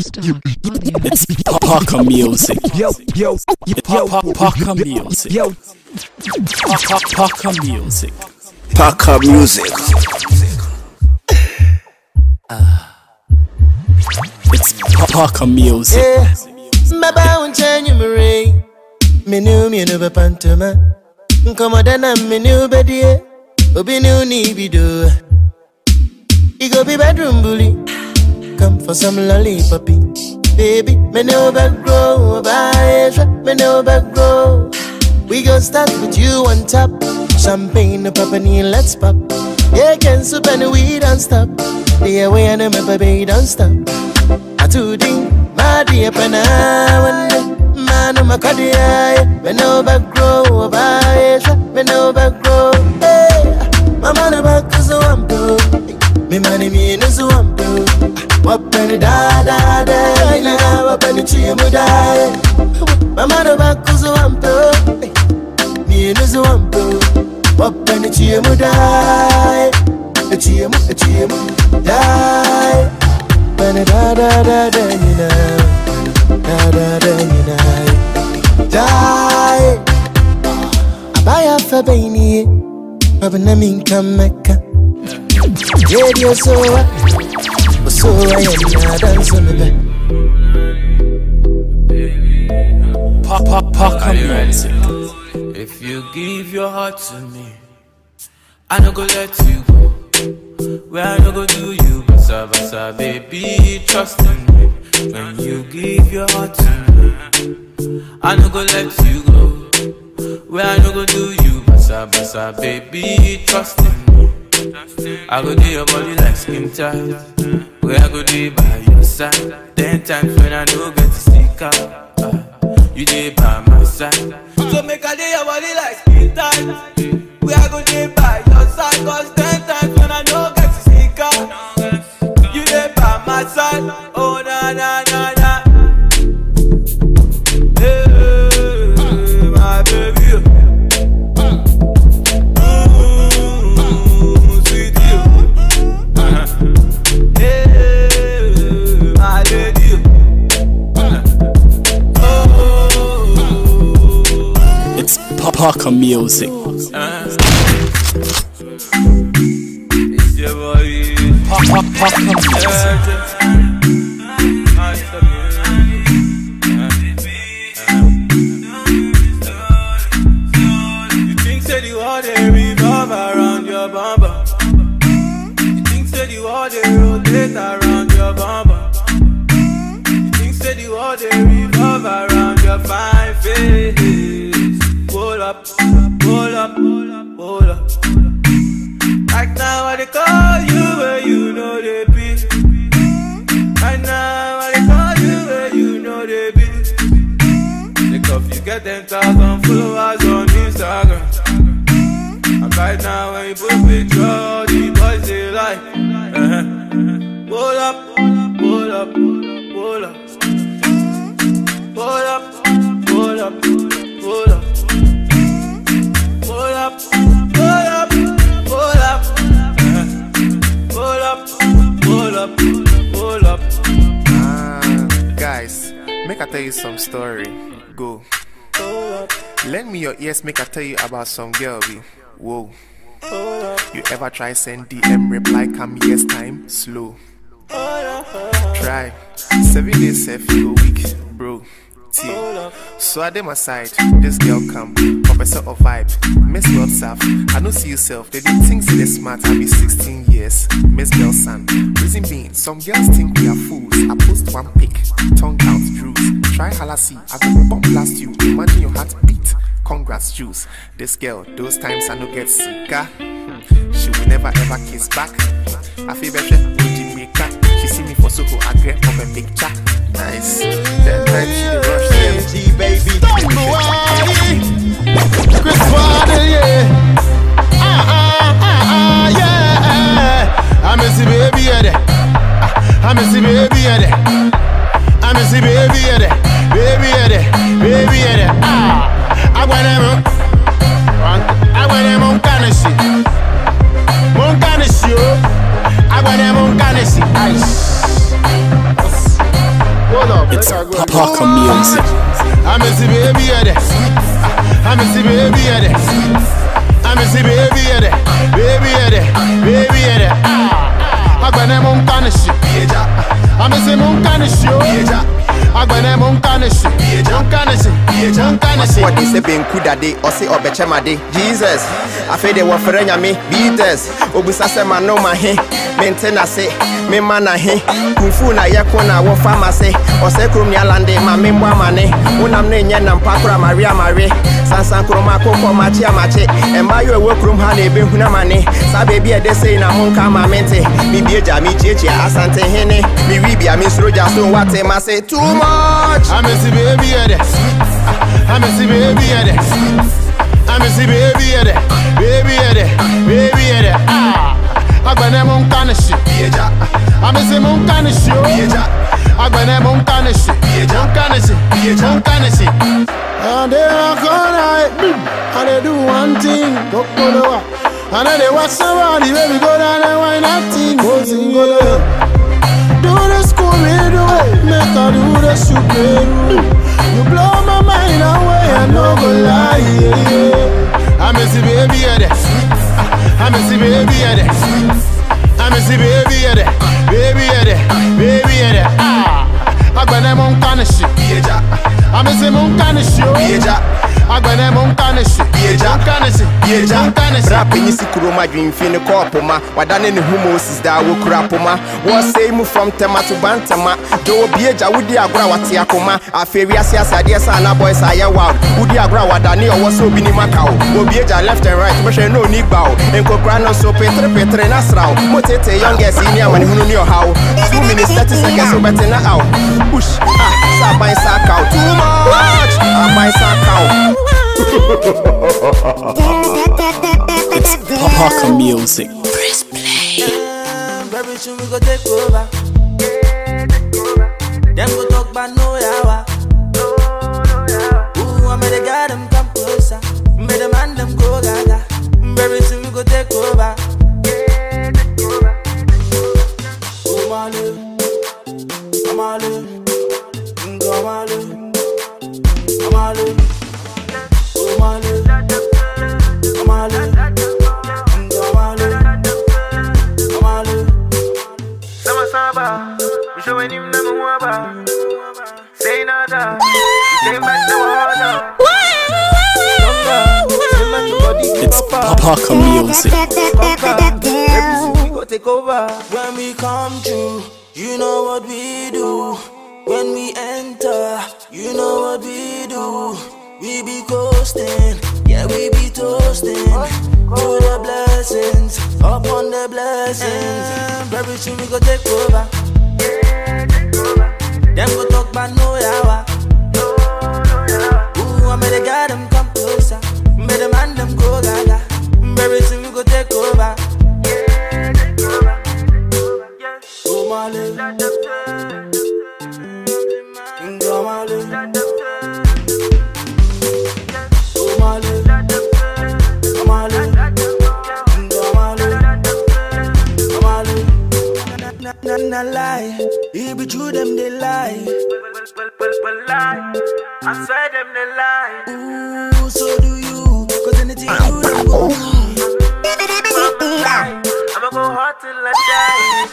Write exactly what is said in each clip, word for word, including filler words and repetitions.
It's Parker music. Yo, yo, yo, Parker music. Yo, Parker music. Parker music. It's Parker music. Yeah, my bound January. Me new me no pantoma. Come on, then I'm me new bedi. Obi new ni bido. It go be bedroom bully. Come for some lollipoppy. Baby, me no back grow. Bye, me no back grow. We go start with you on top. Champagne, no papani, let's pop. Yeah, can soup and we don't stop. The way I know my baby don't stop. I do ding, my dear pana. Man, I'm a cardiac. Me no back grow. Bye, me no back grow. Hey, my man back is a wampo. Me money me no so wampo. Wapeni da da da, ina wapeni chimu da. Mama no bakuzo wampo, mi nuzo wampo. Wapeni chimu da, chimu chimu da. Wapeni da da da da, ina da da da ina da. Abaya fabeni, abana minka meka. Radio so. So I am not dancing with it. Papa, Parker music. If you give your heart to me, I no go let you go. Where I no go do you, basa basa, baby, trust in me. When you give your heart to me, I no go let you go. Where I no go do you, basa basa, baby, trust in me. I go do your body like skin tight. Where I go do by your side. Ten times when I no get to stick out, uh, you dey by my side. So make I do your body like skin tight. Where I go do by your side. Cause ten times when I no get to stick out, you dey by my side. Oh na na na na. Hey, my baby. It's Parker music. Uh, it's your boy. Parker, Parker music. You think say the world they revolve around your bumper? You think say the world they rotate around your bumper? You think say the world they revolve around your fine face? Hold up, hold up, hold up. Right now I they call you where you know they be. Right now I they call you where you know they be. Think of you get ten thousand followers on Instagram. And right now when you put picture, the boys they like. Uh-huh. Hold up, hold up, hold up. Hold up, hold up, hold up. Hold up, hold up, hold up, hold up, hold up, hold up. Ah, guys, make I tell you some story. Go. Lend me your ears, make I tell you about some girl. Be whoa. You ever try send D M reply come yes time slow? Try seven days self you go week, bro. So I did my side, this girl come, professor of vibe, Miss World South. I don't see yourself, they didn't think they smart. I be sixteen years, Miss Girl son. Reason being, some girls think we are fools. I post one pic, tongue count drugs. Try halassi, I go bomb blast you. Imagine your heart beat. Congrats, juice. This girl, those times I no get suka. She will never ever kiss back. I feel better with the maker. She see me for Soho, I get up a picture. Nice. That time she rush them. G baby, Chris Waddle, yeah. Ah ah ah ah yeah. I miss the baby yeah there. I miss the baby yeah there. I miss the baby yeah there. Baby yeah there. Baby yeah there. Ah. I want them. I want them on Canesi. Mon Canesi. I want them on Canesi. Ice. It's Paka Music. I'm a see baby at it. I'm a see baby at it. I'm a see baby at it. Baby at it. Baby at it. I'm gonna mon canish. I'm a see mon canish. I'm gonna mon canish. Mon canish. Mon canish. What is a being good at day or say or bechamade? Jesus, I feel they were for me. Beaters, Obusasa no my he. Maintain a say, me man a he. Kufu na yakona wo pharmacy. Or say Krumia lande, my member money. Unam Nyan and Pakra Maria Marie. Sansan Kroma Coco Machia Mache. And by your workroom honey, be Hunamani. Sababy, they say na Monka Mamente. Me be a Jamie Chichi, Asante Hene. Me be a Miss Roja, so what they must say too much. I'm a see baby at it. I'm a see baby at it. I'm a see baby at it. Baby at it. Baby at it. Ah. I'm gonna mon canish. I'm a see mon canish. I'm gonna mon canish. Mon canish. Mon canish. And they are gonna and they do one thing. Go go and then they watch somebody baby go down and why nothing. Go sing go do the school we do it. Make her do the super. You blow my mind away, I no go lie. Yeah, yeah. I'm a see baby at it. I'm a see baby at it. I'm a see baby at it. Baby at it. Baby at it. Ah, I'm gonna mon canish. I'm a see mon canish. I'm gonna mon canish. Mon canish. Mon canish. Rapping is Kuroma dream fin corpoma. Wadane ni humos is that wo crapoma. Was say move from Tema to Bantama. Do Bieja would the agra watiakoma. A feria sias ideas and a boys are wild. Would the agra wadani or was so bini macao. Obieja left and right, but no need bow. And Cocrano so petre petre nasrao. Motete youngest senior when who knew how. Two minutes thirty seconds so better now. Push ah, Sabai Sakao. Too much. Abai Sakao. It's Paka Music. Press play. Very soon we go take over. Them go talk about no yawa. Ooh, I made a guy them come closer. Made a man them go gaga. Very soon we go take over. Oh Malu, Amalu, Ngamalu, Amalu. Oh Malu, Amalu, Ngamalu, Amalu. Sama Saba, we showing him number one. Say nada, say back to water. It's Paka Music. We go take over. When we come through, you know what we do. When we enter, you know what we do. We be coasting, yeah we be toasting. To the blessings, upon the blessings. Very soon we go take over. Them go talk about no yawa. Ooh, I made a guy them come closer. Made a man them go gaga. Very soon we go take over. Oh Malu, Ngamalu, oh Malu, Amalu, Ngamalu, Amalu. Na na na lie, it be true them they lie. Lie, I swear them they lie. Ooh, so do you? Cause anything you do them go. I'ma go hard till I die.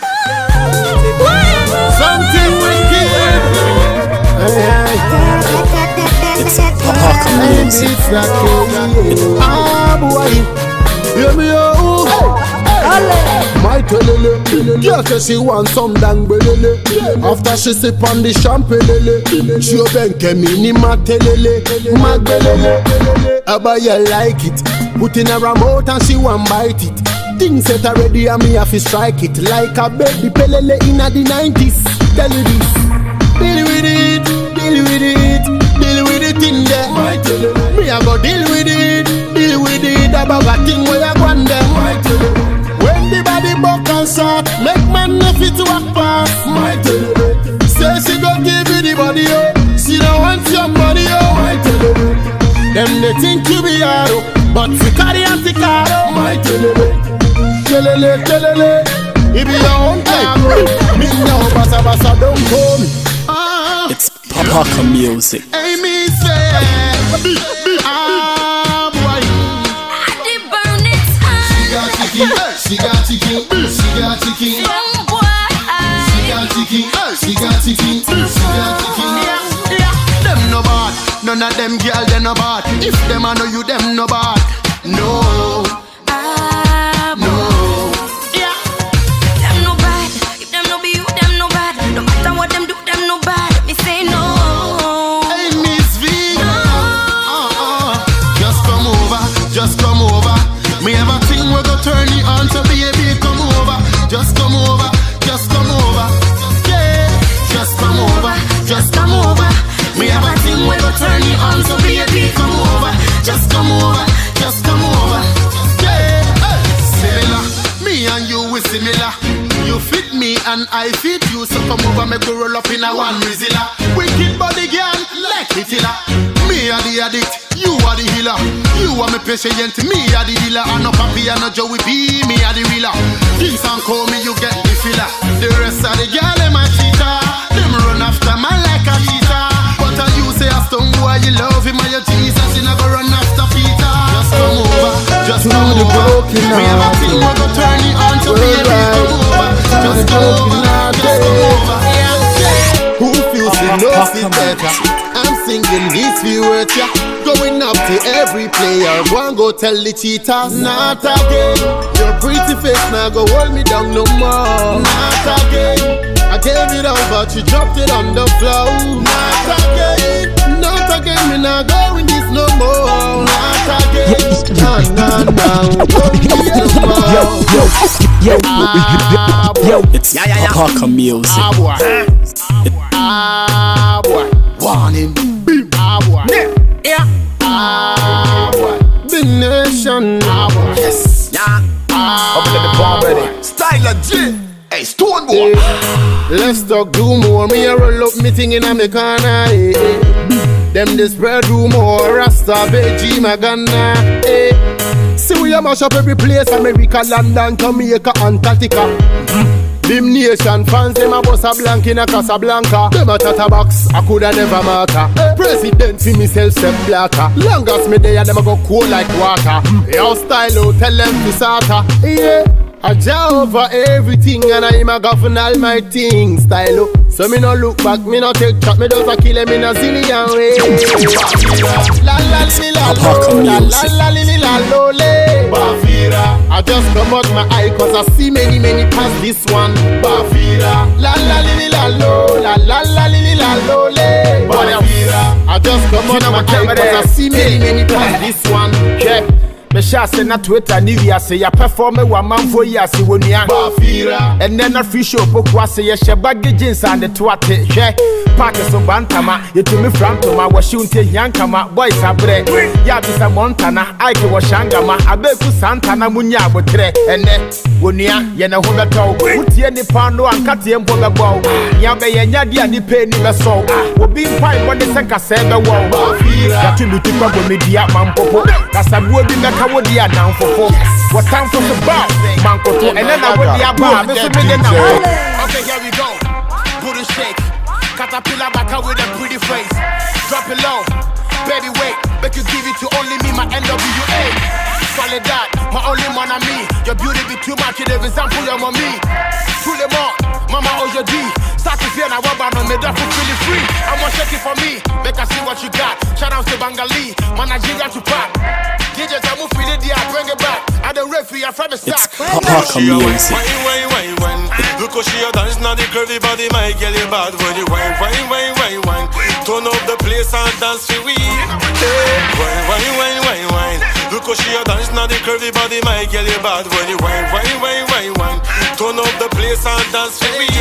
Something wicked. It's Paka Music. Ah boy, hear me oh. My telele, girl say she want some dang belele. After she sip on the champagne, she benke mini ma telele, ma belele. Abaya like it, put in her mouth and she want bite it. Things set already and me have to strike it like a baby pelele in the nineties. Tell you this, deal with it, deal with it, deal with it in there. My telele, me I go deal with it, deal with it. About a thing where I go on there. My telele. When the body buck and shot, make man no fit to walk past. My telele. Say she go give you the body, oh. She don't want your money, oh. My telele. Them they think you be hard, but we carry anti-car, my telele. Telele, telele, it be your own time. Me now, basa basa, don't call me. Ah. It's Paka music. Hey, me say, ah boy. I did burn it high. She got chicken, she got chicken, she got chicken. Young boy. She got chicken, she got chicken, she got chicken. Yeah, yeah. Them no bad, none of them girl they no bad. If them I know you, them no bad. No, Ah, no. yeah. Them no bad. If them no be you, them no bad. No matter what them do, them no bad. Me say no. Hey, Miss V. No. Uh-uh. Just come over, just come over. Me have a thing we go turn it on, so baby come over. Just come over, just come over. Yeah, just come over, just come over. Me have a thing we go turn it on, so baby come over. Just come over, just come over. Yeah, hey. Similar, me and you we similar. You fit me and I fit you, so come over, make we roll up in a one Rizilla. Wicked body girl, like Hitler. Me are the addict, you are the healer. You are my patient, me are the dealer. I no papi, I no Joey B, me are the reeler. Things and call me, you get the filler. The rest of the girl, them a cheater. Them run after man like a cheater. But I you say a stone boy, you love him and your Jesus, you never run after Peter. Just come over, just come over. Me have a thing, we go turn it on, so baby come over. Just come over, just come over. Who feels it knows it better? I'm singing these few words, yeah. Going up to every player, go and go tell the cheaters. Not again. Your pretty face now go hold me down no more. Not again. I gave it out but you dropped it on the floor. Not again. Not again, me not going this no more. Not again. Nah, nah, nah, going this no more. Yo, yo, yo, Ah, boy. yo, it's Yeah, yeah, yeah. Paka music. Ah, boy. Ah, boy. Warning. Bim. Ah, boy. Yeah. Ah, boy. The nation. Ah, boy. Yes. Yeah. Ah, Up in the bomb ready. Style of G. Hey, Stone Boy. let's talk do more. Me a roll up me thing in a me corner. Eh, eh. Them this spread rumor. Rasta, Beji, Magana. Eh. See we a mash up every place. America, London, Jamaica, Antarctica. Them nation fans, them a bust a blank in a Casablanca. Them a chatterbox, I coulda never matter. Eh. President fi myself, step blatter. Long as me there, them a go cool like water. Your style out, tell them to sata. Yeah. I jaw over everything and I am a govern all my things. Style up. So me no look back, me no take chat, me just a kill him in a zillion way. La la li la lo, la la la li li la lo le. Bafira. I just come out my eye cause I see many many past this one. Bafira. La la li li la lo, la la la li li la lo le. Bafira. I just come out my eye cause I see many many past this one. Yeah. Me shall say na Twitter ni via say ya perform one man for years si wonia Bafira. And then a free show pokwa say ya she baggy jeans and the twate hwe party so bantama you to me front to my washunte yankama boys abre ya bisa montana aike washangama abeku santana munya abotre ene wonia ye na ho beto utie ni pando ankate empo bebo ya be ye nya dia ni pe ni beso obi mpai body senka se be wo Bafira ya tulu ti kwa media mampopo kasabuo bi me Kawodia down for four. What time for the bar? Manko to and then I would be a bar. Okay, here we go. Put a shake. Caterpillar back out with a pretty face. Drop it low. Baby, wait. Make you give it to only me, my N W A. Solid that, my only man and me. Your beauty be too much, you never sample your mommy. Pull them up, mama or your D. Start to fear now, what on me, that's really free. I'm gonna shake it for me. Make I see what you got. Shout out to Bangali, man, Nigeria to pop. D Js, I move with it, I bring it back. I don't referee, I from the It's start. Paka music. Wine, wine, wine, wine. Look how she a dance, now the curvy body, my girl, you bad when you wine, wine, wine, wine, wine. Turn up the place and dance for we. Wine, wine, wine, wine, wine. Look how she a dance, now the curvy body, my girl, you bad when you wine, wine, wine, wine, wine. Turn up the place and dance for we.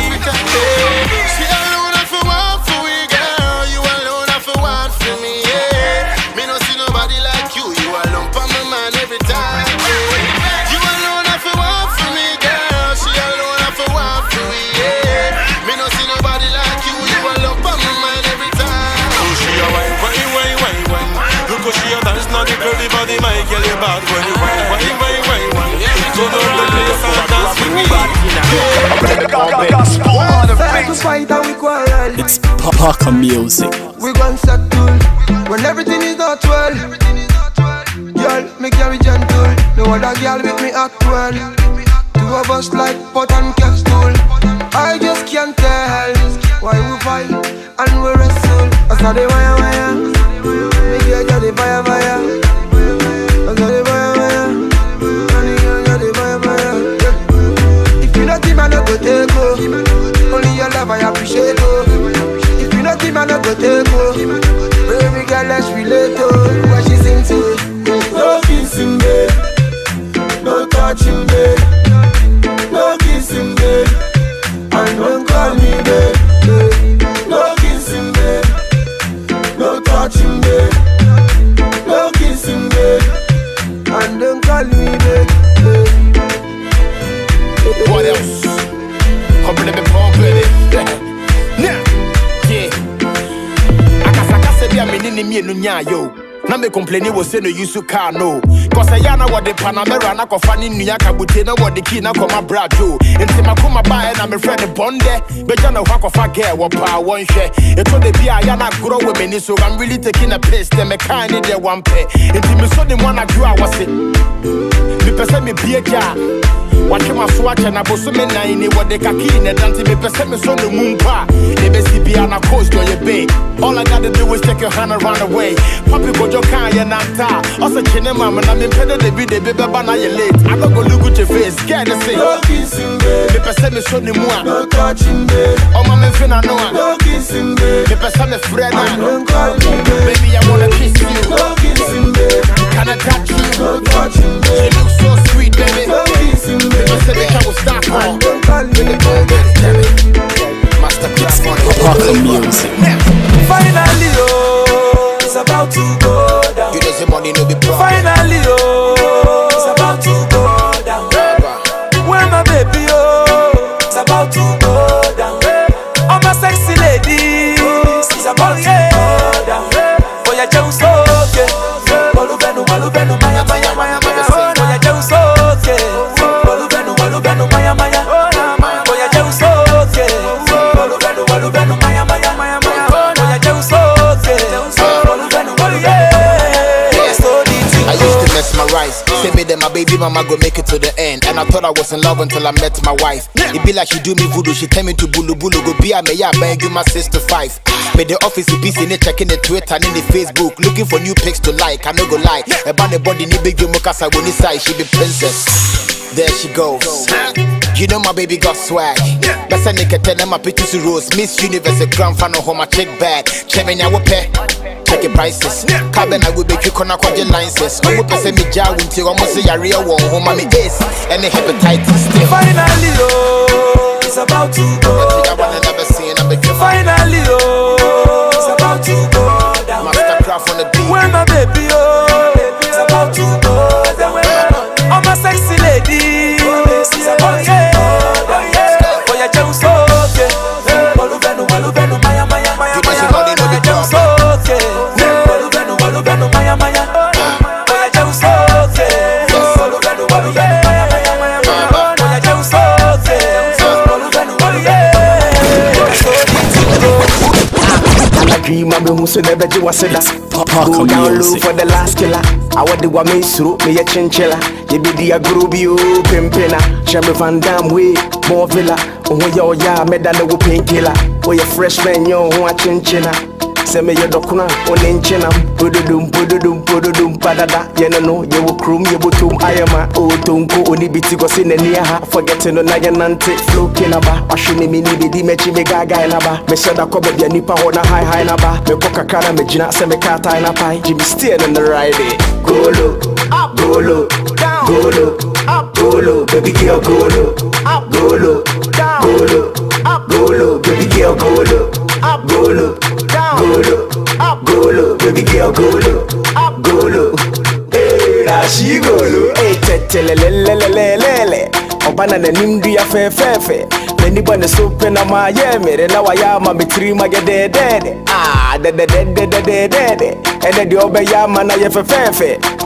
She alone have for one for we, girl. You alone have for one for me, yeah. Me no see nobody like you. You alone for my man every time. Yeah. You alone have for one for me, girl. She alone have for one for me, yeah. Me no see nobody like you. You alone for my man every time. Oh, she a wine, wine, wine, wine, wine. Look how she a dance, now the curvy body, my girl, you bad when you wine, wine, wine, wine, wine. Turn up the place and dance for me. It's Paka music. we gon' settle. When everything is not well, girl, me carry gentle. No other girl with me act well. Two of us like pot and capsule. I just can't tell why we fight and we wrestle. I saw the wire wire, me get the fire fire. I saw the fire fire, and you got the fire fire. If you not think I not go take go, only your love I appreciate go. If you not think I not go take go, baby girl let's relate to what she sing to. No kissing babe, no touching babe, no kissing babe, and don't call me babe. No kissing babe, no touching babe, no kissing babe, and don't call me babe. What else? Come let me pump it. Now, yeah. Akasaka se bia menini mi enu nya yo. Na me complaining was say no use car no. Cause I yana what the Panamera na kofani nuya kabute na what the key na koma brajo. Enti makoma ba na me friend bonde. Beja na wako fa girl wa pa one share. Eto de bia yana grow with me so I'm really taking a piss. Them me kind of there one pair. Enti me so the one I grew I was it. Me pese me bia ja. Watch my swatch and I was so many in what the kaki in the dante me pese me so the moon pa. Ebe si bia na coast on your bay. All I gotta do is take your hand and run away. Papi go jo kaya nanta. Also chine mama na me pede de bi de bebe bana ye late. I don't go look at your face, scared to say. No kissing babe, me pese me so ni mua. no touching babe, Oh my me finna know. no kissing babe, Me pese me friend. don't call me babe. Baby I wanna kiss you. No kissing babe, Can I touch you? no touching babe, You look so sweet baby. no kissing Me babe, pese me can stop on. don't call me babe. Masterclass money. Paka music. Finally, oh, it's about to go down. You know say money no be problem. Finally, oh, it's about to go down. Where my baby, oh, it's about to go down. All my sexy ladies, it's about to go down. For your just okay. Walubenu, walubenu, maya, maya, maya, maya. For your just okay. Walubenu, walubenu, maya, maya. For your just okay. Walubenu, walubenu, maya, maya, maya, maya. For your just okay. Walubenu, walubenu, yeah. So I used to mesmerize. Say me that my baby mama go make it to the end. And I thought I was in love until I met my wife. It be like she do me voodoo. She tell me to bulu bulu. Go be a me ya bang you my sister five. Made the office busy in it checking the Twitter and in the Facebook. Looking for new pics to like. I no go lie. About the body ni big you mukasa when he say she be princess. There she goes. You know my baby got swag. Best I nigga tell them my pictures to rose. Miss Universe a grand fan of my chick bag. Chemin ya wope. Check your prices. Cabin I will make you corner quad your licenses. I will say me jaw until almost say a real one. Home mommy is and the hepatitis still. finally, oh, it's about to go down. Finally, oh, it's about to go down. Mastercraft on the beat. Where my baby, oh, it's about to go down. All my sexy ladies, it's about to go down. For your just okay. Walubenu, walubenu, maya, maya, maya, You know she maya. money no be Just problem. okay. Walubenu, walubenu, maya, maya. For your just okay. Walubenu, walubenu, maya, maya, maya, maya. For your just okay. Walubenu, walubenu, yeah. I dream of me so never do I say that. Go down low for the last killer. I want the woman through me a chinchilla. You be the agrubio pimpina. Shabby Van Dam way, more villa. Oh, yo, ya, medal of painkiller. Oh, your freshman, yo, who a chinchilla. Send me your docuna, on inchinam. Pududum, pududum, pududum, padada. You know, you will croom, you will tomb. I am a old tonko, only bitty in the near her. Forgetting on Nayanante, flow kinaba. I shouldn't mean the mechi mega guy naba. Me said I cover the nipa on a high high naba. Me coca cara, me jina, send me kata in a pie. Jimmy steer on the ride. Go low, up, go low, down, go low, up, go low, baby girl, go low, up, go low, down, go low, up, go low, baby girl, go low, up, go low, down, go low, up, go low, baby girl, go low, up, go low. Hey, now she go low. Hey, tete le le le le le le. Obana na nimdu ya fe fe fe. Many bana sope na ma ye mere na wa ya ma mitri ma ge de de de. Ah, de de de de de de de. And the obe ya ma na ye fe fe fe.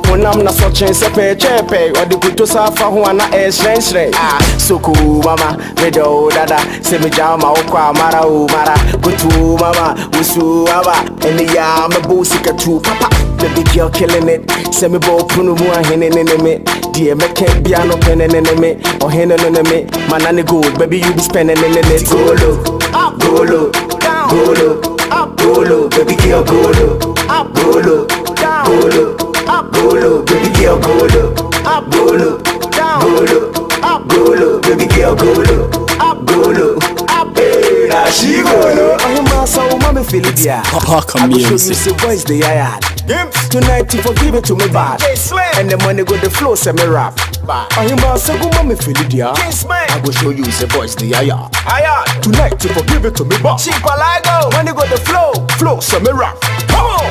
Monam na so chen se pe chepe. Or the kuto safa ho ana e shren shren. Ah, so cool mama, me do dada. Se me jama o kwa mara o mara. Kutu mama, usu aba. Eni ya me bo sika tu papa. Baby girl killing it. Se me bo punu mu a hene nene me. Dear me can't be no pen nene me. Or hene nene me. Manani good, baby you be spending in it. Go low, go low, go low, go low, baby girl go low, go low, go low, go low, baby girl go low, go low, go low, go low, baby girl go low, go low. Hey, now she go low. I'm a so mommy feel it yeah. Paka music. The voice they I had. Tonight you forgive it to me bad. And the money go the flow say me rap. I'm a so good mommy feel it yeah. I will show you the voice the I had. Tonight you forgive it to me bad. Cheap I go. Money go the flow, flow say me rap. Come on.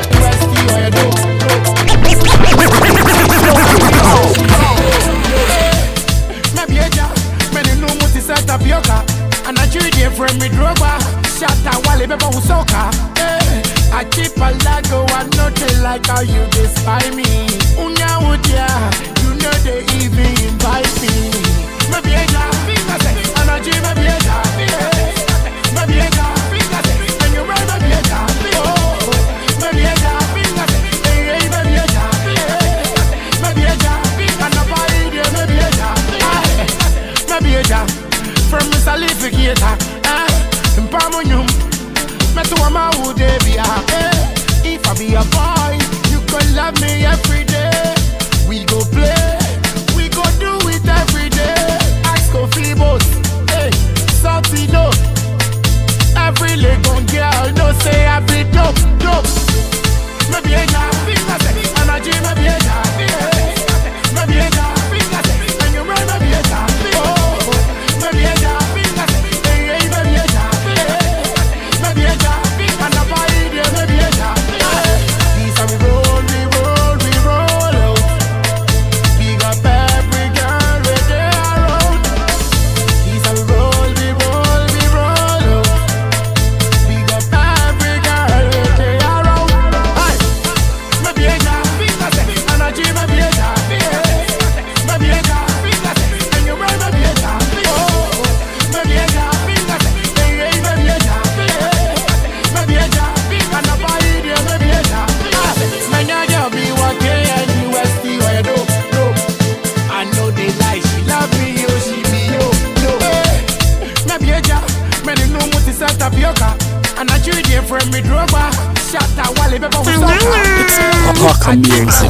And I treat you from me droga. Shut up, Wally, Beba, who's soca. I keep a lago, I know they like how you despise me. Unya would ya, you know they even invite me. Maybe I got and I dream maybe I got maybe I got and you run maybe I got oh maybe I got maybe I got maybe I got and I buy it maybe I got maybe I got from Miss Alificator, eh? In Pamonum, Metuama would be a if I be a boy, you could love me every day. We go play, we go do it every day. Ask Fibos, hey, salty no. Every leg on girl, no say I be dope, dope. Maybe I got and I dream maybe I got maybe I got and you run maybe I got oh, maybe I got. And I treat you from me droga. Shut up, Wally, Beba, who's soca. Paka music.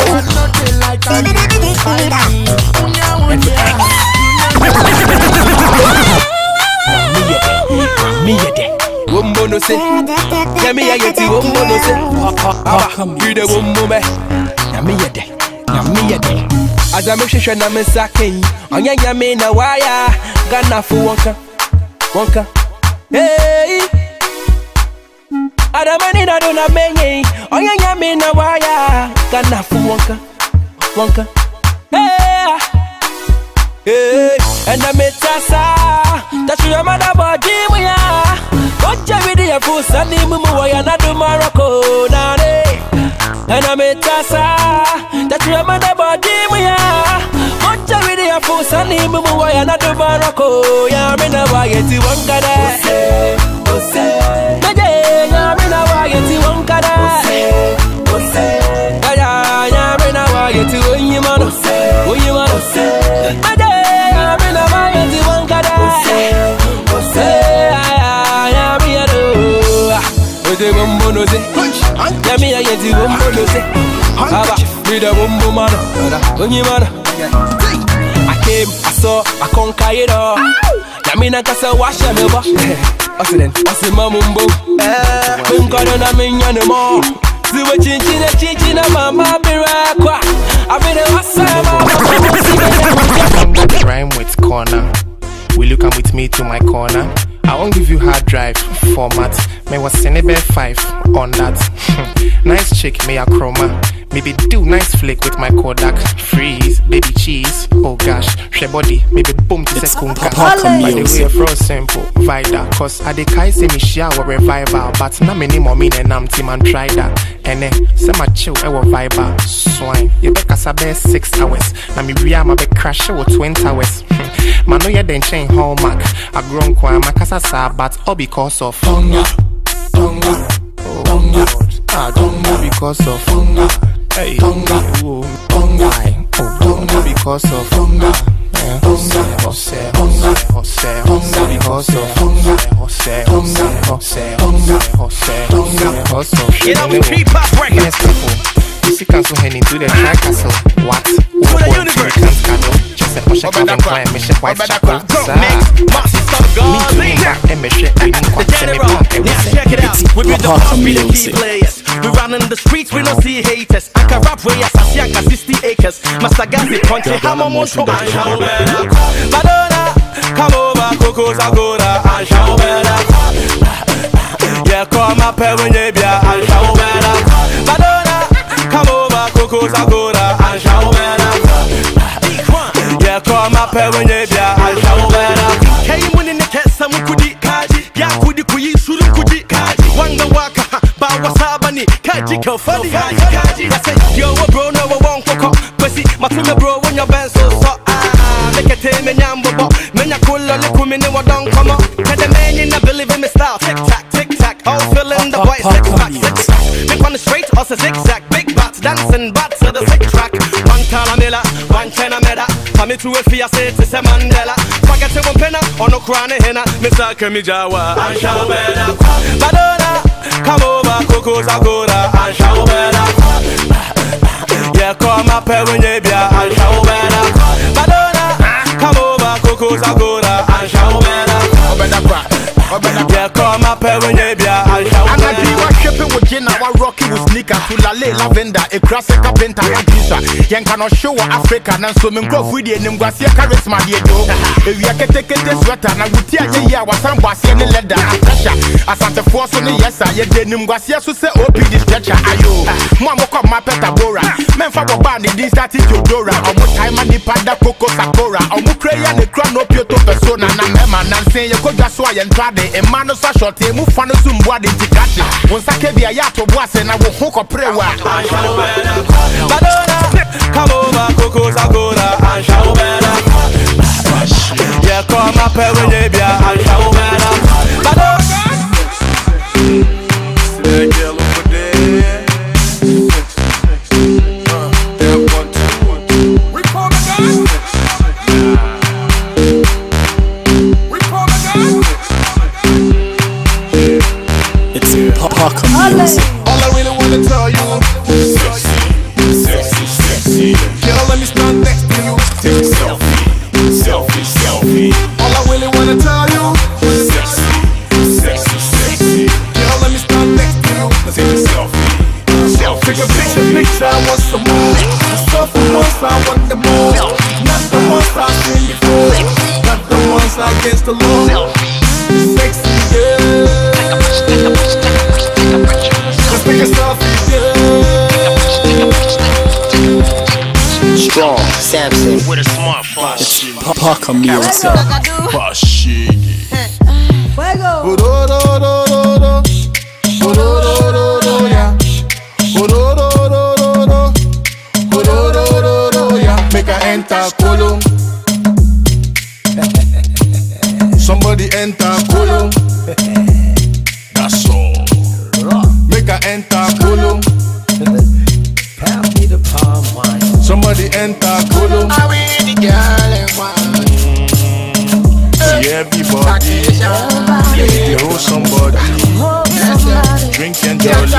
Wumbo no say, Yami Yeti, Wumbo no say, Paka music. Wumbo me, Yami Yeti, Yami Yeti. As I'm a shisha, I'm a sake. On ya Yami na waya, Gana for Wonka, Wonka. Hey, Adamani na do na menye, oya nyame na waya, Gana fu wonka, wonka. Hey, hey, and I met Tassa, that's your mother body we are. What you with your food, Sunday mumu waya na do Morocco, na de. And I met Tassa, that's your mother body we are. What you with your food, Sunday mumu waya na do Morocco, ya me na waya ti wonka de. I came, I saw, I conquered it all. Yamina kasa washa me ba. Aslen, asema mumbo. Kunkado na minya no more. Ziwe chinchina chinchina mama birakwa. Abine wasama. Rhyme with corner. Will you come with me to my corner? I won't give you hard drive format. May was Senebe five on that. Nice chick, may a chroma. maybe do nice flick with my Kodak. Freeze, baby cheese, oh gosh, she body, maybe boom to sekunga. By the way, for simple, vida, cause I de kai say me shower revival, but na me ni mo mean and I'm team and try that. And eh, say my chill, I will vibe, swine. You bet cause I bet six hours, na me ria my bet crash or twenty hours. Man, no, you then chain hallmark. I grown kwa my casa sa, but all because of hunger, hunger, hunger. I don't know because of hunger. Hey, hunger, oh, hunger, oh, hunger because of hunger. Hunger, hunger, hunger, hunger because of hunger. Hunger, hunger, hunger, because of shit. Get up and keep up breaking. Yes, people. You see, cancel heading to the track castle. What? To the universe. Just a push a car and climb, me shake white chakra. Me back and me shake. We need General, now check it out. We be the be the key players. We run in the streets, we don't see haters. I can rap way as I see I got sixty acres. Master Gazi country, I'm a monster. Madonna, come over, Coco's Agora, and show better. Yeah, come up here when you be and show better. Madonna, come over, Coco's Agora, and show better. Yeah, come up here when you be and show better. Hey, you in the case, some could eat kaji. Yeah, could you could you shoot could you kaji? Wanga waka, but what's happening? Kaji, go funny. I said, yo, bro, no one coco. But see, my friend, bro, when your band so so. Ah, make a tame and yambo. Men are cool, look who me know what don't come up. Cause the man in the believe in me style. Tick tack, tick tack, all feeling the white six pack, six pack. Make on the straight, also zigzag. Big bats, dancing bats to the six track. One calamilla, one china meda. I'm to a fia say it's a Mandela. Forget to one penna, on no crown henna. Mister Kamijawa, and show better. Madonna, come over, Coco's Agora, and show better. Yeah, come up here when you be and show better. Madonna, come over, Coco's Agora, and show better. Yeah, come up here when you be and show better. I'm a shipping with gin, our rocky with sneaker to La Le Lavender, a classic carpenter, a pizza. Yan cannot show Africa, and so me go with the Nimgasia charisma, dear Joe. If you can take it this sweater, and I would tell you, I was some bossy and leather, and pressure. I sent a force on the yes, I did Nimgasia, so say, O P D stretcher, ayo. Mamma come my pet Bora, men for a band, this started to Dora, or what time and the Pada Coco Sakura, or Mukrea, the crown of Pioto persona, and Mema, and say you could just sway and try the man of short, move fun of some body to catch it. Once I can be a yacht of was and I will hook a prayer. Madonna, come over, Coco's Agora, and show better. Yeah, come up here when you be and show better. Madonna, that girl over there. That one, two, one, two. We call the gun. We call the gun. It's Paka Music. All I really wanna tell you, sexy, sexy, sexy. Girl, let me stand next to you. Take a selfie, selfie, selfie. All I really wanna tell you, sexy, sexy, sexy. Girl, let me stand next to you. Take a selfie, selfie. Take a picture, picture. I want some more. I saw the ones I want the more. Not the ones I've seen before. Not the ones against the law. Sexy girl. Let's make a selfie, girl. Strong Samson with a smartphone. It's Paka Music. Bashigi. Fuego. Make her enter Kolo. Somebody enter Kolo. That's all. Make her enter Kolo. pass me the palm wine. Somebody enter Kolo. I read the girl and wine. See everybody. Let me hold somebody. Drink and jolly.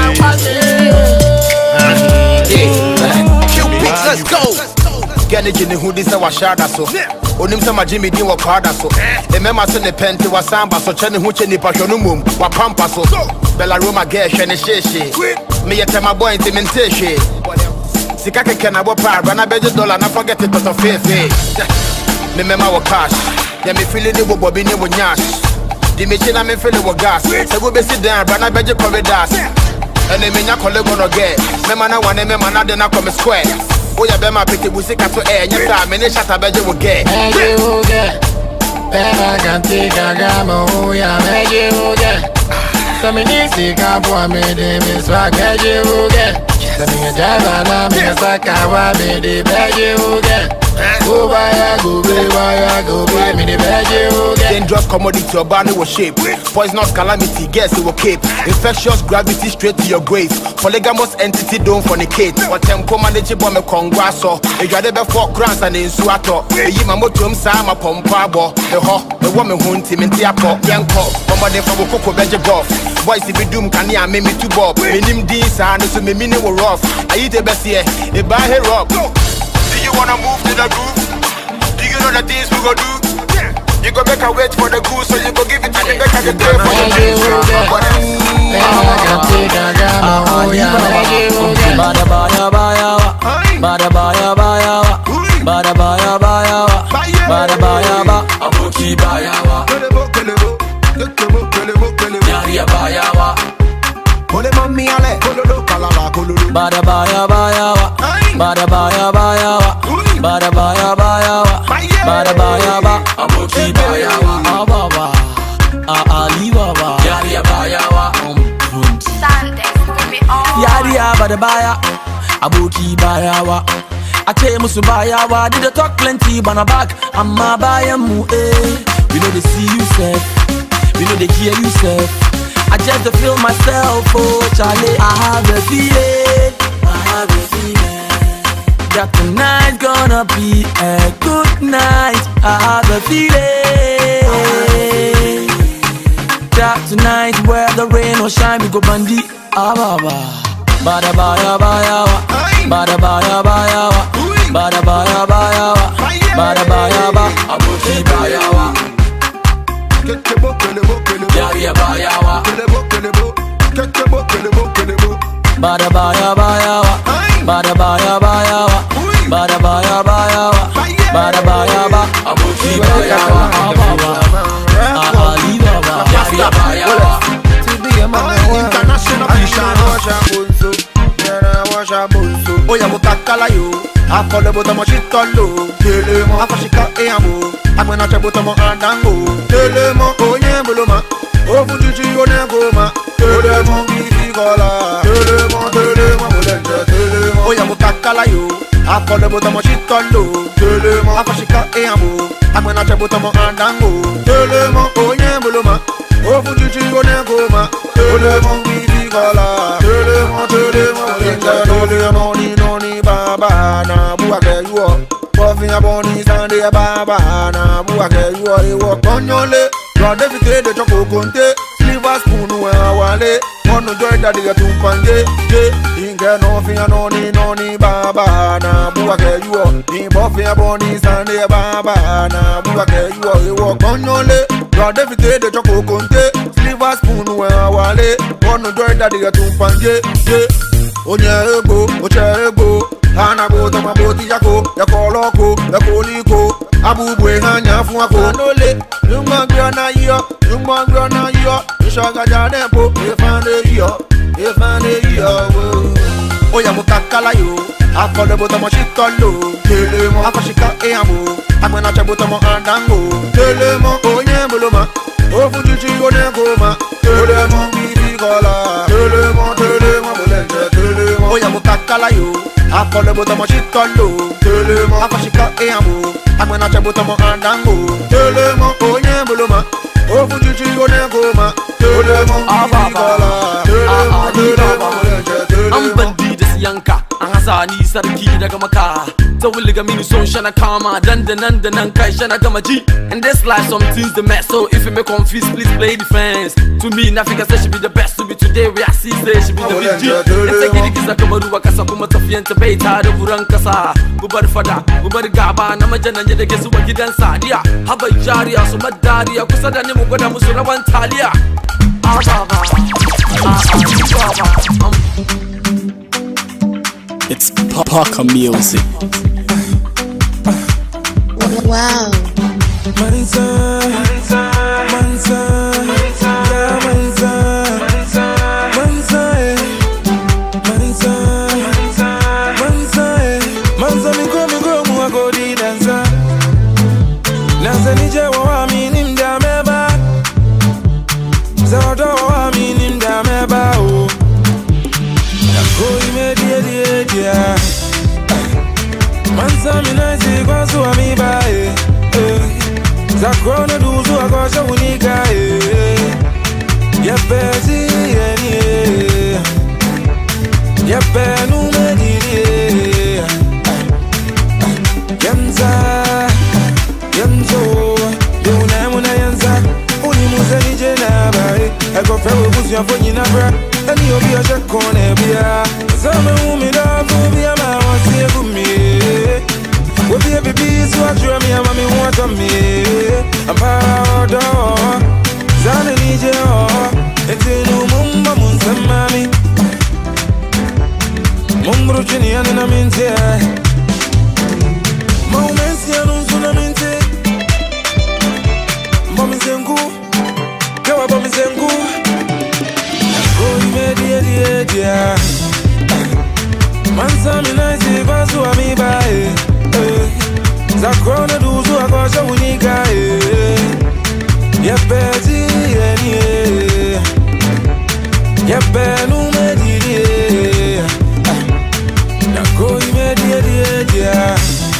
Let's go. Get it in who this is our shada so. Onim sama Jimmy Dean wa kwada so. Remember say the pente wa samba so chene hu chene pa hwonu mum wa pampa so. Bella Roma girl hwene sheshe. Me yete my boy intimentation. Sika keke na bo pa na beje dollar na forget it to fefe. Me mema wa cash. Ya me feel the bobo bi ni wo nyash. Di me chena me feel wo gas. Se go be sit down na beje corridors. and they mean I call it gonna get. Me man, I want me man, I didn't come square. Oh, yeah, be my pretty music to air. Yes, I mean, shut up, you will get. You get. Better can take a gamma, oh, yeah, make you get. So me need to come for me, they miss what you get. So me a drive and I'm in a sack, I want me, the bag you get. Go by, go by, go by, me the bag you get. Dangerous commodity, your body will shape. Poisonous calamity, guess it will keep. Infectious gravity straight to your grave. Polygamous entity don't fornicate. What them commanded bomb a congresso. If you had ever four crowns and in Suato, you my motum sama pompabo. The ho, the woman who him in Tiapo, young cop, somebody from Coco Beja Golf. Boys, if you doom can ya make me to Bob. Minim this and so me meaning were rough. I eat the best here, they buy her up. Do you wanna move to the groove? Do you know the things we go do? You go back and wait for the goose, so you go give it to the back and the day for the dance. Bada baya baya wa, bada baya baya wa, bada baya baya wa, bada baya ba, abuki baya wa, yari baya wa, ole mami ale, kololo kalala kololo. Bada baya baya wa, bada baya baya wa, bada baya baya wa, bada baya ba, abuki baya wa, ababa, a ali baba, yari baya wa, yari bada baya, abuki baya wa. I tell musu baya wa, did they talk plenty, but back, I'm a baya mu eh. We know they see you safe, we know they hear you safe. I just to feel myself, oh Charlie, I have a feeling, I have a feeling that tonight's gonna be a good night. I have a feeling that tonight where the rain or shine we go bandi. Ah baba, bada baya baya wa, bada baya baya wa, bada baya baya wa, bada baya ba, abuki baya wa. Yari baya wa, bada baya baya wa, bada baya baya wa, bada baya baya wa, bada baya ba, abuki baya wa, ababa, ali baba, yari baya wa. International oh yeah, mukakala yo. I call the bottom of shit low. Telemo, I fashika eamo. I'm gonna try bottom of andango. Telemo, oh yeah, buloma. Oh, fuji, oh, negoma. Telemo, easy cola. Telemo, telemo, telemo. Oh yeah, mukakala yo. I call the bottom of shit low. Telemo, I fashika eamo. I'm gonna try bottom of andango. Telemo, oh yeah, buloma. Oh, fuji, oh, negoma. Telemo, easy cola. Telemo, telemo, telemo. Noni baba na buake yuo. Coffee a boni Sunday baba na buake yuo. They walk on your leg. Rod everything the choco conte. Silver spoon where I wale. On the joy that they get to panje. Inge no fi noni noni baba na buake yuo. Ni buffy a boni Sunday baba na buake yuo. They walk on your leg. Rod everything the choco conte. Silver spoon where I wale. On the joy that they get to panje. Onye ego, oche ego. Hana go to my boti yako. Yako loko, yako liko. Abu bwe hanya fu ako. Anole, yungwa grana yo. Yungwa grana yo. Ishaga jadepo. Efande yo, efande yo. Oya mukakala yo. Akole boto mo shitolo. Telemo, afashika eamo. Akmena che boto mo andango. Telemo, onye buloma. Ofu chichi one goma. Telemo, bibi kola. Telemo, telemo, bolende. Telemo, oya mukakala yo. Akole boto mo shitolo. Telemo, afashika eamo. Akmena che boto mo andango. Telemo, onye buloma. Ofu chichi one goma. Telemo, bibi kola. Telemo, telemo, bolende. I'm bandit yanka. Angazani sarki daga maka. Tawiliga mini son shana kama. Danda nanda nankai shana kama G. And this life some things the mess. So if you make confused, please play defense. To me, Nafika says she be the best. To be today, we are see say she be the big G. And take it kisa kama ruwa kasa kuma tafiyan ta bai ta da buran kasa. Gubar fada, gubar gaba na majana da ke zuwa gidan sadiya. Haba jariya su madariya kusa da ni mu gwada musu rawan taliya. Ah baba, ah ah baba. It's Paka Music. Wow. Mansa, Mansa, Mansa, Mansa, Mansa, Mansa, naisi kwa suwa mi bae Zakrona duzu akosha unika Yepezi yeni Yepe numediri Yenza Yenzo Yuna muna yenza Uni muze nije na bae Eko fewe buzi ya fonyi na bra Ani obi ya shakone biya Zame umida fubiya mawasi egumi Wobi ya bibi suwa mi ya mami wata mi Ampara Zane nije o Etinu mumba munsa mami Mumbru chini ya nina minti Maumensi ya nunsu na minti Mami zengu Kawa mami zengu Nakoi medi edi edi ya Mansa minaisi kwa suwa mi bae Zakrona duzu akosha unika Yepezi yeni Yepe numediri Nakoi medi edi edi ya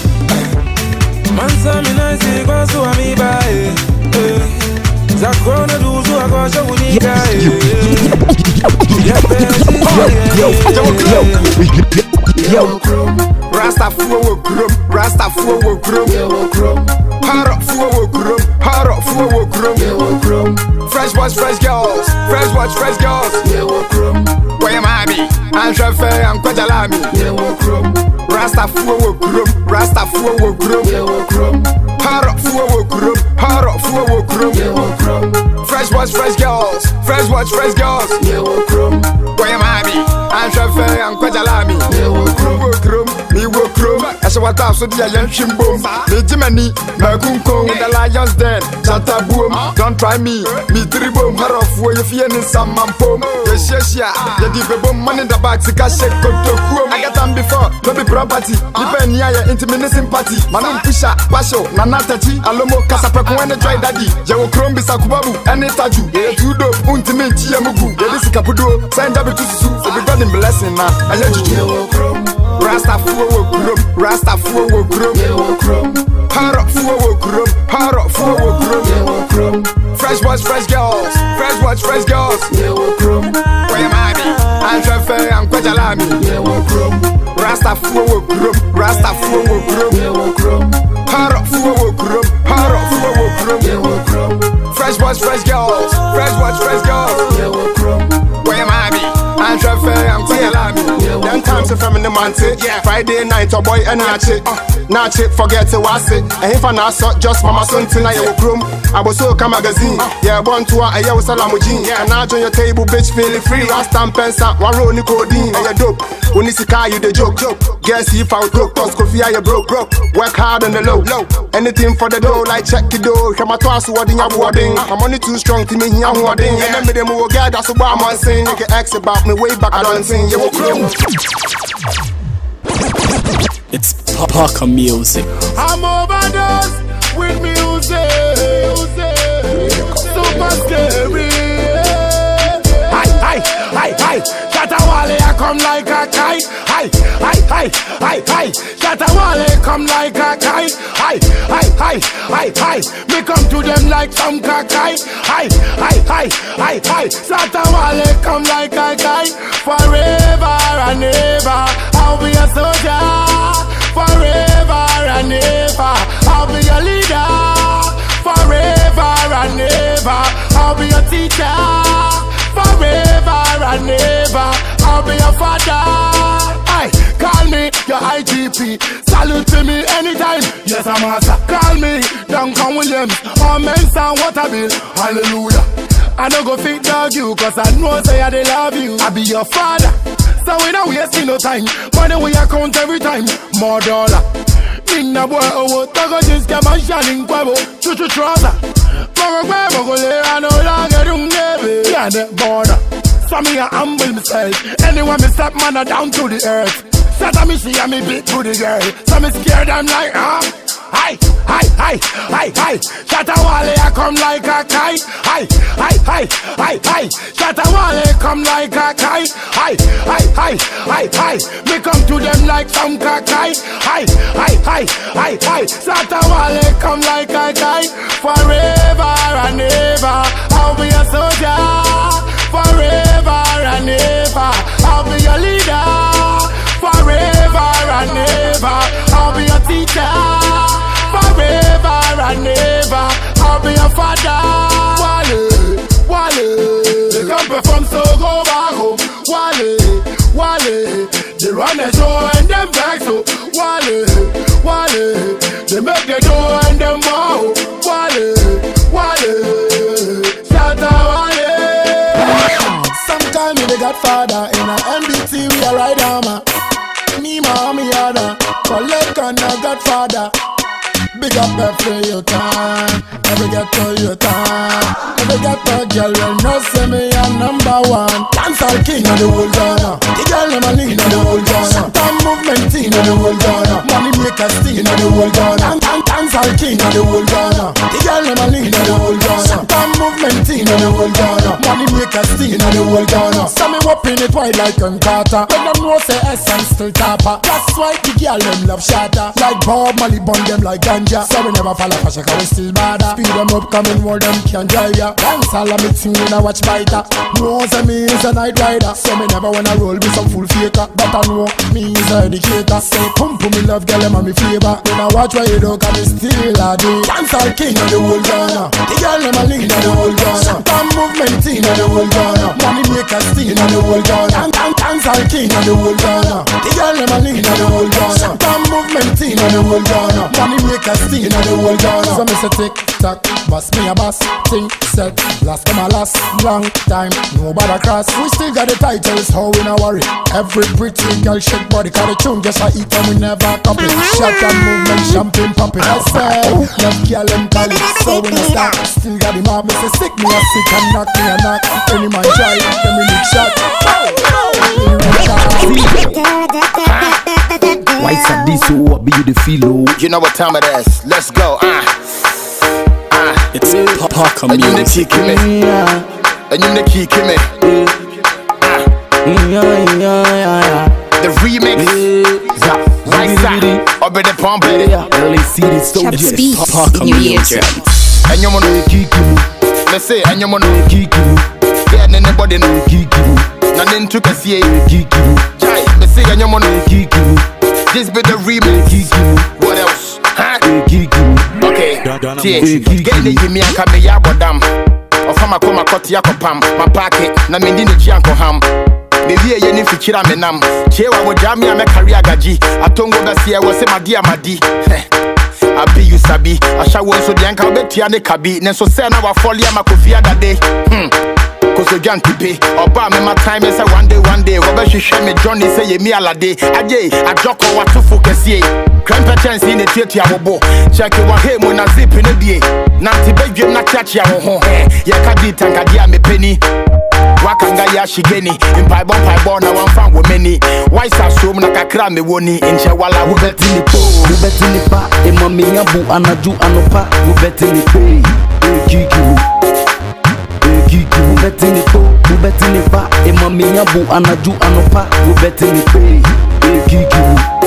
Mansa minaisi kwa suwa mi bae Zakrona duzu akosha unika Yepezi yeni Yo, Rasta fuwa grum, Rasta fuwa grum, Hard fuwa grum, hard fuwa grum, Fresh boys, fresh girls, fresh boys, fresh girls, Where am I? I'm Shafe, I'm Kwajalami, Rasta fuwa grum, Rasta fuwa grum, Hard fuwa grum, hard fuwa grum, Fresh boys, fresh girls, fresh boys, fresh girls, Where am I? I'm Shafe, I'm Kwajalami, Me wo krom, asha wata so dia yan shimbom. Me jimani, me kunko with the lions den. Chata boom, don't try me. Me dribom, harof wo you feel in some mampom. Ye sheshia, ye di bebom money in the back, sika shake koto kuom. I got them before, no be property. Nipe niya ye intimate sympathy. Manum pisha, basho, nanatachi. Alomo kasapeku ene dry daddy. Ye wo krom bisa kubabu, ene taju. Ye tudo, untimate chiye mugu. Ye disi kapudo, sign jabi tususu. So we got him blessing na, aye juju. Rasta fuwa grum, Rasta fuwa grum, Hard fuwa grum, hard fuwa grum, Fresh boys, fresh girls, fresh boys, fresh girls, Where am I? I'm Shafe, I'm Kwajalami, Rasta fuwa grum, Rasta fuwa grum, Hard fuwa grum, hard fuwa grum, Fresh boys, fresh girls, fresh boys, fresh girls, Where am I? I'm Shafe, I'm Kwajalami. Young times from in the monte, yeah. Friday night, a boy and nache, nache, forget to was it. And if I not saw just mama son tonight, I will room. I was so come magazine, yeah, born to a yo salamujin. Yeah, and now join your table, bitch, feeling free. Last time, pensa, one roll nicodine, and you dope. When you see car, you the joke, joke. Guess if I would broke, cause coffee, you broke, broke. Work hard on the low, low. Anything for the dough, like check the dough. Come at us, what in your wording. My money too strong to me, here, wording. And then me, the more guy, that's what I'm saying. You can ask about me way back, I don't sing, you will grow. It's Paka Music. I'm overdosed with music. Super scary. Hi, hi, hi, hi. Shatawale, I come like a kite. Hi, hi, hi, hi, hi. Shatawale, come like a kite. Hi, hi, hi, hi, hi. Me come to them like some kakai. Hi, hi, hi, hi, hi. Shatawale, come like a kite. Forever and ever, I'll be a soldier. Forever and ever, I'll be your leader. Forever and ever, I'll be your teacher. Forever and ever, I'll be your father. Aye, call me your I G P. Salute to me anytime. Yes, I'm master. Call me Duncan Williams or Mensa Waterbill. Hallelujah. I don't go fit dog you, cause I know say I they love you. I be your father. So we don't waste no time. Money we account every time. More dollar. In the boy, oh, Togo just come and shining quavo. Chuchu trouser. Mogo quavo, go there, I no longer do never. Yeah, the border. So me, I humble myself. Anyone me step man down to the earth. Set a me, she and me beat to the girl. So me scared, I'm like, huh? Hi, hi, hi, hi, hi. Shatawale, I come like a kite. Hi, hi, hi, hi, hi. Shatawale, come like a kite. Hi, hi, hi, hi, hi. Me come to them like some kakai. Hi, hi, hi, hi, hi. Shatawale, come like a kite. Forever and ever, I'll be a soldier. Forever and ever, I'll be your leader. Forever and ever, I'll be your teacher. Forever and ever, I'll be your father. Wale, Wale, they come perform so go back home. Wale, Wale, they run the show and them back so. Wale, Wale, they make the door and them wow. Wale, Wale, shout out Wale. Sometime they got father in a M B T we a ride armor. Me mommy yada, collect on a godfather. Big up every your time, every get to your time. Every get to girl will not say me a number one. Dancehall king of the whole Ghana. The girl them a lean of the whole Ghana. Time movement team of the whole Ghana. Money makers team of the whole Ghana. And dancehall king of the whole Ghana. The girl them a lean of the whole Ghana. Time movement team of the whole Ghana. Money makers team of the whole Ghana. So me whopping it wide like a Carter. When them know say S and still tapper. That's why the girl them love shatter. Like Bob Marley bun them like ganja. So we never fall off a shaka, we still bad. Speed them up, coming more them can drive ya. Dance all of me team when I watch biter. Knows me is a night rider. So me never wanna roll with some full faker. But I know me is a educator. Say pum pum me love girl them and me flavor. When I watch where you do, cause me still a day. Dance all king of the whole Ghana. The girl them a lean of the whole Ghana. Time movement team of the whole Ghana. Money makers team of the whole Ghana. And dance all king of the whole Ghana. The girl them a lean of the whole Ghana. Time movement team of the whole Ghana. Money makers team of the whole Ghana. So me say tick tock, boss me a boss. Think set, last come a last. Long time, nobody cross. We still got the titles, how we not worry. Every pretty girl shake body, cause the tune just like eat and we never copy. Shot and movement, champagne popping. I say, love girl and call it, so we not stop. Still got the mob, me say sick me a sick and knock me a knock. Any man try, then we lick shot. Why is this so what be the feel? You know what time it is, let's go, ah. Ah. It's Paka And you the music. key, me. And you the key, me. Ah. The remix, right side, up in the pump, baby. It's Paka music. And you wanna kick you. Let's say, and you wanna kick you. Yeah, and anybody know kick you. Nothing to see kick you. Jai, let's say, and you wanna kick you. This be the remix. Kick you. What else? Huh? Kick you. Okay. Yeah. Get the Jimmy and come here, but damn. Of how my come cut ya pam. My pocket, na me need the chianco ham. Maybe a yenny fichira menam. Chewa wo jam ya me career gaji. Atongo gasia was my dear madi. I be you sabi. I shall also the anchor betia ne kabi. Nenso send our folly ama kofia that day. Hmm. Cause you can't pay. Oba me my time is a one day, one day. Robert she share me Johnny say ye me ala day. Aje, I joko what to focus ye. Grandpa chance in the theatre abo. Check it what him when I zip in the day. Nanti bedroom na chachi ya ho ho. Ya kadi tanka dia me penny. Wakanga ya shigeni. Impai bon pai bon na one fan with many. Why sa so na kakra me woni. Inche wala wo beti ni po. Wo beti ni pa. E mami abu anaju anopa. Wo beti ni po. Kiki. Kiki. Wo beti ni po. Wo beti ni pa. E mami abu anaju anopa. Wo beti ni po. Kiki.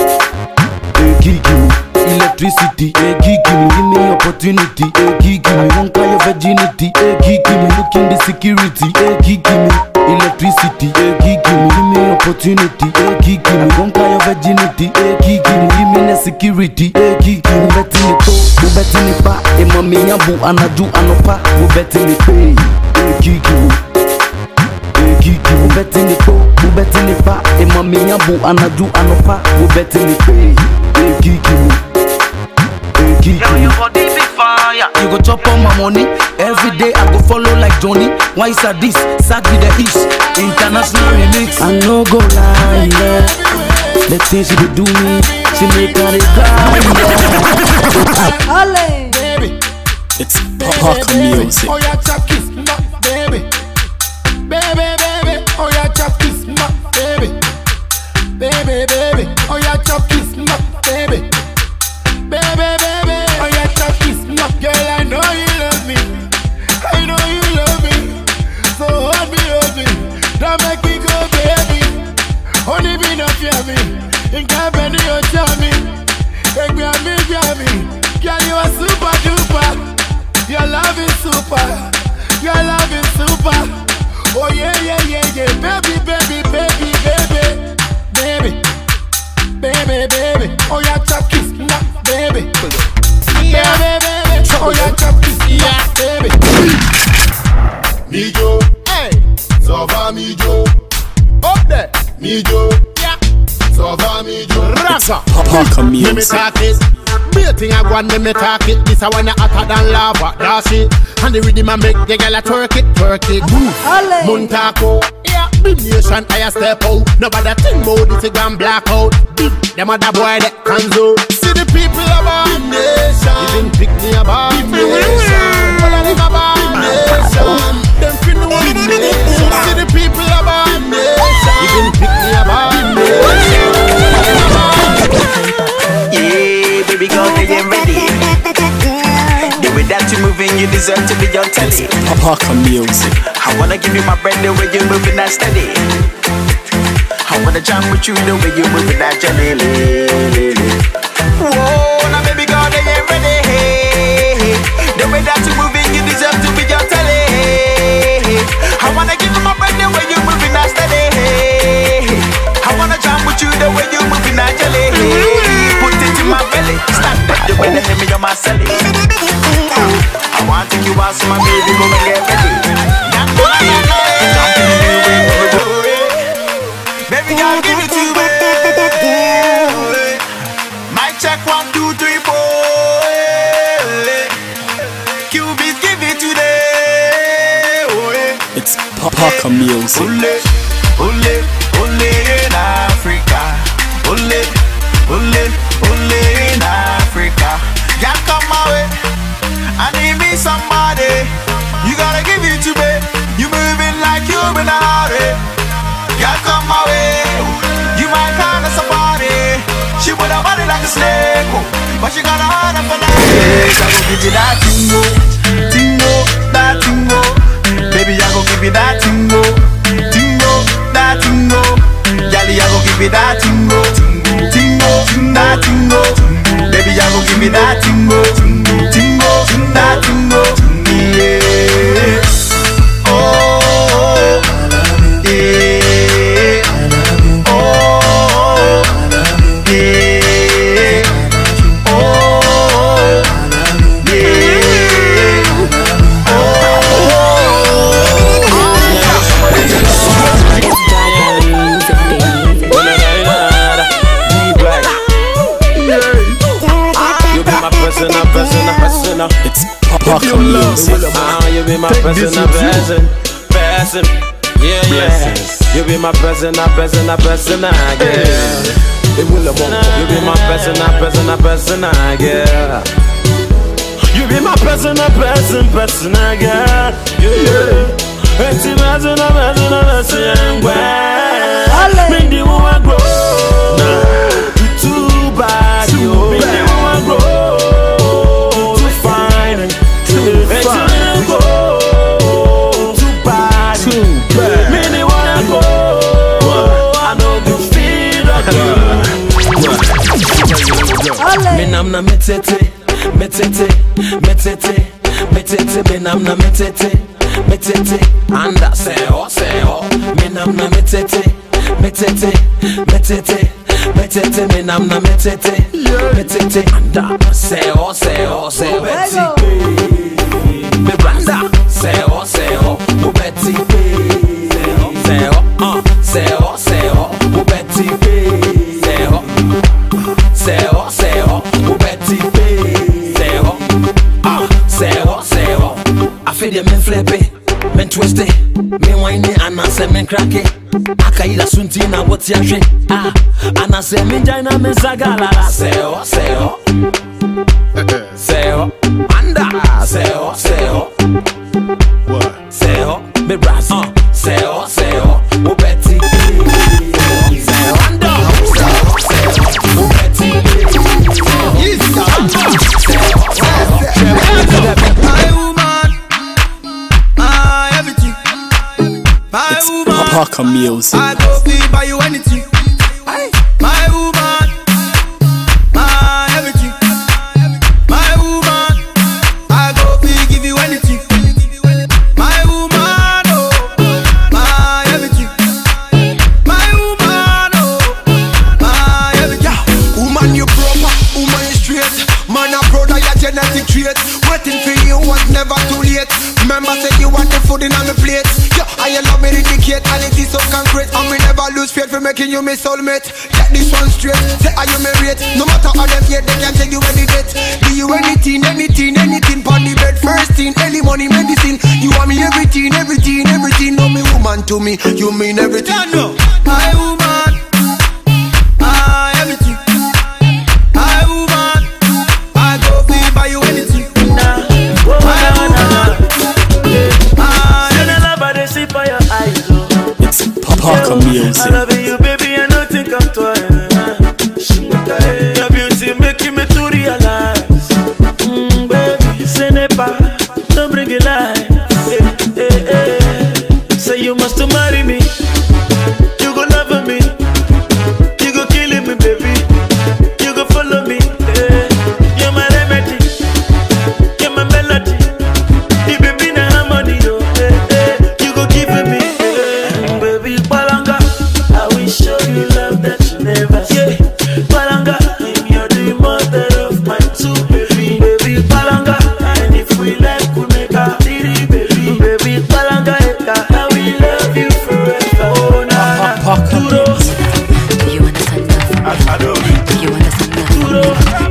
Kiki. Electricity, eh, give me, give me opportunity, eh, give me, won't call your virginity, eh, give me, look in the security, eh, give me, electricity, eh, give me, give me opportunity, eh, give me, won't call your virginity, eh, give me, give me the security, eh, give me, bet in the po, who bet in the pa, eh, mami yabu, anaju, anopa, who bet in the pay, eh, give me, eh, give me, who bet in the po, who bet in the pa, eh, mami yabu, anaju, anopa, who bet in the pay, eh, give me. Yo, your body be fire. You go chop on my money. Every day I go follow like Johnny. Why is that this? Sad with the east. International remix. I no go lie, yeah. The things she do me, she make her cry, yeah. Baby, it's Paka music. Oh yeah, chop kiss, my baby. Baby, baby, oh yeah, chop kiss, my baby. Baby, baby, oh yeah, chop kiss, my baby. Baby, baby. love is super. Your love is super. Oh yeah, yeah, yeah, yeah. Baby, baby, baby, baby, baby, baby, baby. Oh yeah, chop kiss, nah, baby. Yeah, baby, baby. Oh yeah, chop kiss, yeah, baby. Mijo, hey, so va Mijo. Up there, Mijo, yeah. So va Mijo. Rasa, Papa me me talk it. Be a thing I want, me me talk it. This I wanna hotter than lava, that's it. And the rhythm I make the girl a twerk it, twerk it. Move, Montako, yeah. Big nation, I step out. Nobody think about this, it gone black out. Big, them other boy that can do. See the people about big nation. Even pick me about big nation. All of them about big nation. Them fin know big nation. See the people about big nation. Even pick me about big nation. Yeah, baby girl, they ain't ready. The way that you moving, you deserve to be on telly. Papa music. I wanna give you my bread the way you're moving that steady. I wanna jump with you the way you're moving that jelly. Whoa, now baby girl, they ain't ready. The way that you moving, you deserve to be on telly. I wanna give you my bread the way you're moving that steady. I wanna jump with you the way you're moving that jelly. Put it in my belly, stand up, you better hit me on my celly. I want to take you out, so my baby, go and get ready. Baby, I'll give it to you. Mic check one, two, three, four. Cubit, give it today. It's Papa music. Ole, ole, ole in Africa. Ole, ole, ole in Africa. Yeah, come my way. I need me somebody. You gotta give it to me. You moving like you in a hurry. Yeah, come my way. You might kind of somebody. She with a body like a snake, but she got a heart of a knife. I go give you that tingo, tingo, that tingo. Baby, I go give you that tingo, tingo, that tingo. Yali, I go give you that tingo, tingo, that tingo. Baby, I go give you that tingo, tingo, that tingo. Yeah. Oh, yeah. Oh, yeah. Oh, It's Papa music. Ah, you be my person, a person, person. Yeah, yeah. You be my person, a person, a person, I guess. You be my person, a person, a person, I guess. You be my person, a person, person, I guess. Yeah, it's a person, a person, a person, well. Mindy, we want grow. Too bad, you. Mindy, we want grow. Too fine, too fine. Too bad, too bad. Mindy, wanna go. I know you feel like me nam na metete, metete, metete, metete. Me nam na metete, metete. Anda say oh, say oh. Me nam na metete, metete, metete, metete. Me nam na metete, metete. Anda say oh, say oh, say oh. Betty, me branda say oh, say oh. Betty, say oh, uh, say oh, say oh. Betty, say oh, say oh, say oh. Betty, say oh, ah, say oh, say oh. I feel the men flip it. Men twist it, men whine it, and I say men crack it. Akaila suntina, what's your shit? Ah, and I say men jaina men sagala. Say oh, say oh, say oh, anda. Say oh, say oh, what? Say oh, me brass. Uh, say oh, say oh, oh Betty. Say oh, anda. Say oh, say oh, oh Betty. Yes, anda. Say oh, say oh, my woman. It's Papa music. I go feel buy you anything. My woman, my everything. My woman, I go feel give you anything. straight. Waiting for you was never too late. Remember said you want the food in on the plate. Yeah, I love me indicate and it is so concrete. And we never lose faith for making you my soulmate. Get this one straight, say are you married? No matter how them yet, they can't tell you any date. Do you anything, anything, anything pon the bed? First thing, early money, medicine. You want me everything, everything, everything. No me woman to me, you mean everything. Yeah, no. My woman, ah everything. My woman, I go be buy you anything. Nah, oh, my woman, yeah. Ah, and I love how they see by your eyes. Oh. It's Parker Music. I love you, baby. I don't think I'm twice. Your beauty making me to realize, mm, baby, say never, don't bring it life. Hey, hey, hey. Say you must marry me. You go love me. You go kill me, baby. You go follow me. Hey. You're my remedy. You're my melody. You baby na harmony, yo. Hey, hey. You go give me, hey. Baby, Palanga. I will show you love that you never see. Yeah. Palanga, you're the mother of my two baby. Baby Palanga, and if we like, we make a three baby. Baby Palanga, I will love you forever. Oh, nah, nah. Duro. You understand that? I do. You understand that? Duro.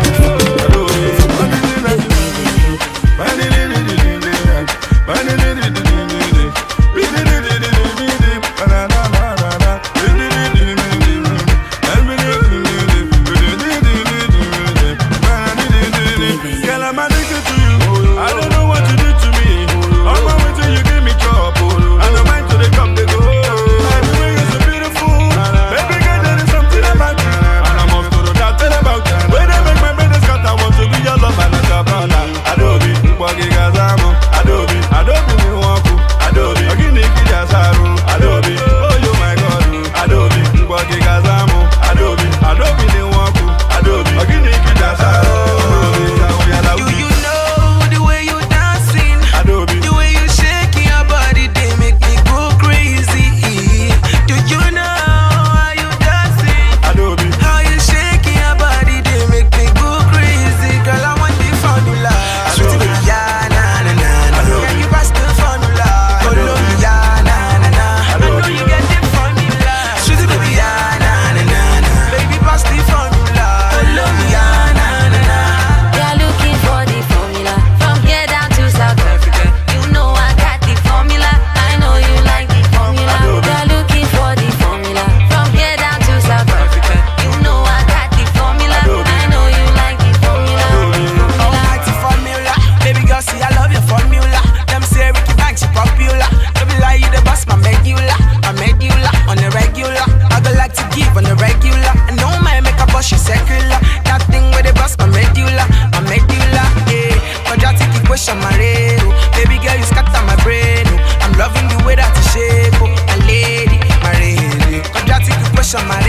Girl, I'm addicted to you. I don't know what you did to me. On my way till you give me trouble. I don't mind till they come, they go. Everywhere you're so beautiful. Baby girl, there is something about you. And I'm off to the doctor about you. When they make my brain scatter, I want to be your love and not your brother. Adobe, Wagi Gazamo. Adobe, Adobe, me waku. Adobe, Ogini Kijasaru. Adobe, oh you my God. Adobe, Wagi Gazamo. Adobe, Adobe, me waku. Adobe, Ogini Kijasaru. Do you know the way you dancing? Adobe. The way you shaking your body, they make me go crazy. Do you know how you dancing? Adobe. How you shaking your body, they make me go crazy. Girl, I want the formula. Sweetie baby, yeah, na na na na. Yeah, you pass the formula. Follow me, yeah, na na na. I know you get the formula. Sweetie baby, yeah, na na na na. Baby, pass the formula. Follow me, yeah, na na na. They're looking for the formula from here down to South Africa. You know I got the formula. I know you like the formula. They're looking for the formula from here down to South Africa. You know I got the formula. I know you like the formula. Almighty formula, baby girl, see I love your formula. Them say Ricky Banks you popular. Don't be like you the boss, my medulla, my medulla on the regular. I go like to give on the regular. I know my makeup boss you secular. That thing with the boss, my medulla, my medulla. Yeah, quadratic equation, my rail. Baby girl, you scatter my brain. Oh. I'm loving the way that you shake, oh, my lady, my lady. Quadratic equation, my